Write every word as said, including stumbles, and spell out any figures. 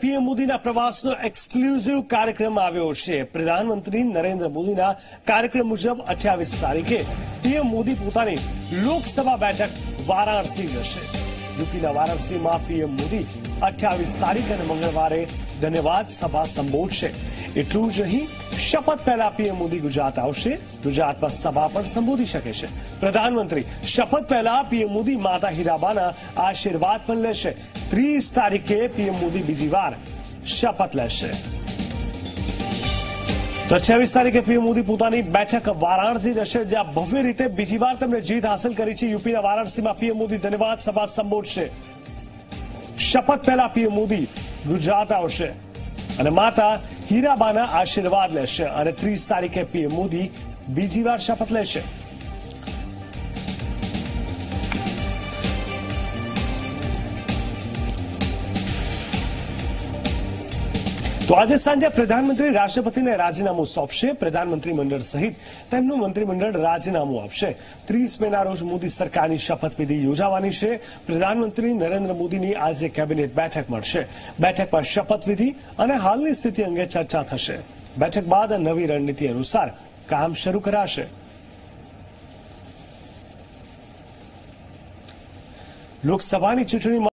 PM મોદીના પ્રવાસનો exclusive કાર્યક્રમ આવ્યો છે। પ્રધાનમંત્રી નરેન્દ્ર મોદીના કાર્યક્રમ મુજબ અઠ્યાવીસ તારીખે પીએમ મોદી પોતાની લોકસભા બેઠક વારાણસી જશે। યુપીના વારાણસીમાં પીએમ મોદી અઠ્યાવીસ તારીખ અને મંગળવારે ધન્યવાદ સભા સંબોધશે। એટલું જ નહીં, શપથ પહેલા પીએમ મોદી ગુજરાત આવશે। ગુજરાતમાં સભા પણ સંબોધી શકે છે। પ્રધાનમંત્રી શપથ પહેલા પીએમ મોદી માતા હીરાબાના આશીર્વાદ પણ લેશે। ત્રીસ તારીખે પીએમ મોદી બીજી વાર શપથ લેશે। તો અઠ્યાવીસ તારીખે પીએમ મોદી પોતાની બેઠક વારાણસી જશે, જ્યાં ભવ્ય રીતે બીજી વાર તેમણે જીત હાંસલ કરી છે। યુપીના વારાણસીમાં પીએમ મોદી ધન્યવાદ સભા સંબોધશે। શપથ પહેલા પીએમ મોદી ગુજરાત આવશે અને માતા હીરાબાના આશીર્વાદ લેશે અને ત્રીસ તારીખે પીએમ મોદી બીજી વાર શપથ લેશે। તો આજે સાંજે પ્રધાનમંત્રી રાષ્ટ્રપતિને રાજીનામું સોંપશે। પ્રધાનમંત્રી મંડળ સહિત તેમનું મંત્રીમંડળ રાજીનામું આપશે। ત્રીસ મેના રોજ મોદી સરકારની શપથવિધિ યોજાવાની છે। પ્રધાનમંત્રી નરેન્દ્ર મોદીની આજે કેબિનેટ બેઠક મળશે। બેઠકમાં શપથવિધિ અને હાલની સ્થિતિ અંગે ચર્ચા થશે। બેઠક બાદ નવી રણનીતિ અનુસાર કામ શરૂ કરાશે। લોકસભાની ચૂંટણીમાં